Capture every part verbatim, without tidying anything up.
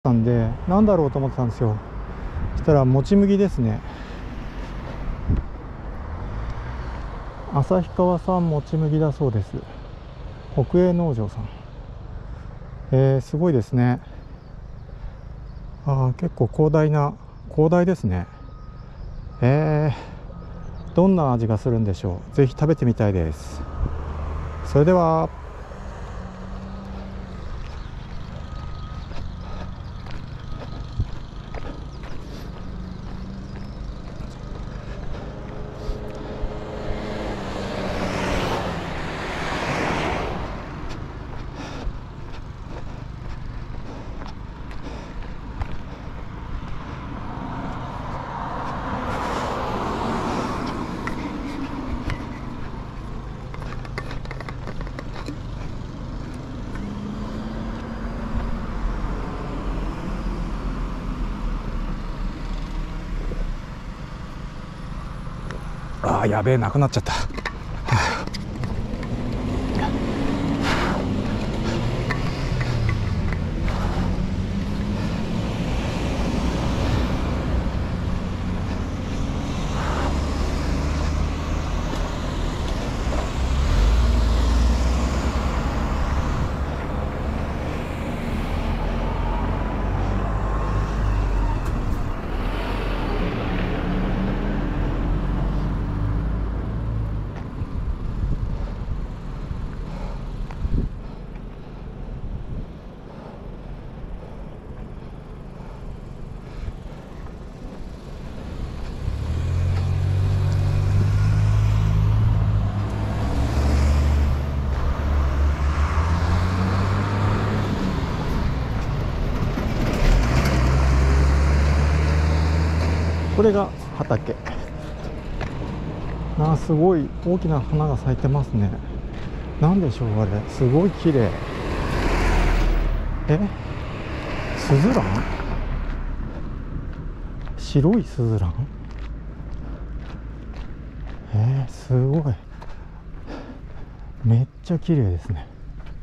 たんで、なんだろうと思ってたんですよ。そしたらもち麦ですね。旭川産もち麦だそうです。北栄農場さん。えー、すごいですね。あー、結構広大な広大ですね。えー、どんな味がするんでしょう。ぜひ食べてみたいです。それでは。あー、やべえ、なくなっちゃった。これが畑。あー、すごい大きな花が咲いてますね。なんでしょうあれ。すごい綺麗。え、スズラン、白いスズラン。えー、すごい、めっちゃ綺麗ですね。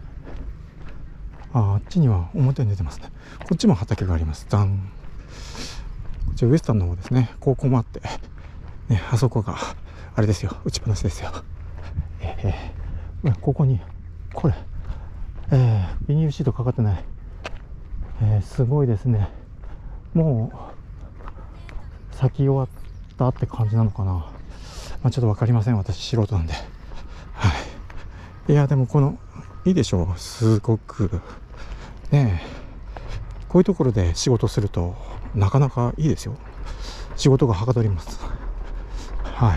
あ、あっちには表に出てますね。こっちも畑があります。ダン。こっちウエスタンの方ですね。高校もあって、ね、あそこがあれですよ、打ちっぱなしですよ。えー、ここにこれ、えー、ビニールシートかかってない。えー、すごいですね。もう咲き終わったって感じなのかな。まあ、ちょっと分かりません、私素人なんで。はい。いやでもこのいいでしょう、すごくねえ。こういうところで仕事するとなかなかいいですよ。仕事がはかどります。はい。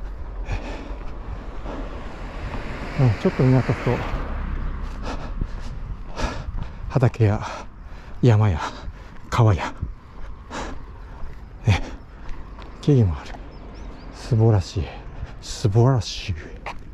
ちょっと見渡すと畑や山や川や、ね、木々もある。素晴らしい、素晴らしい。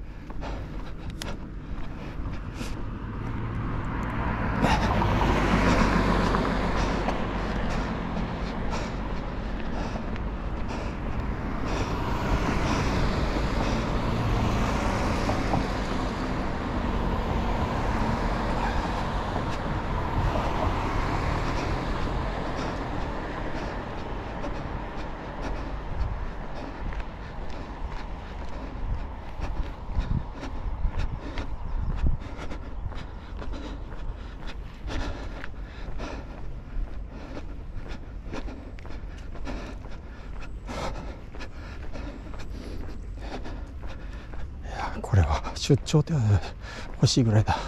これは出張手当欲しいぐらいだ。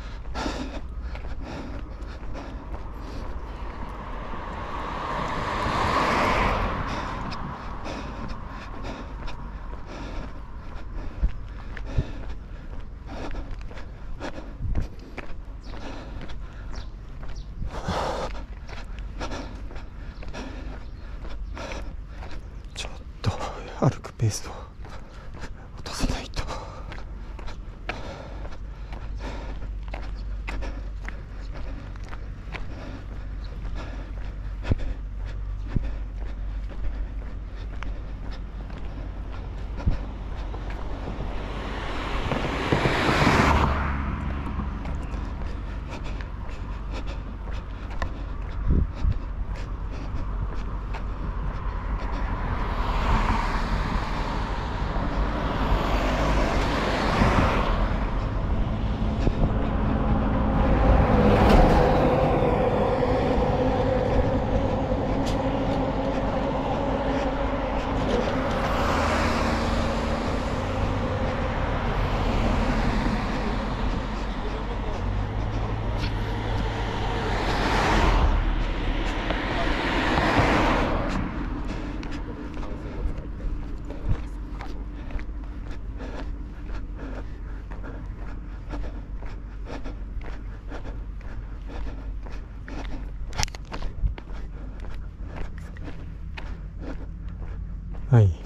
ちょっと歩くペースを落とさないと。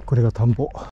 これが田んぼ。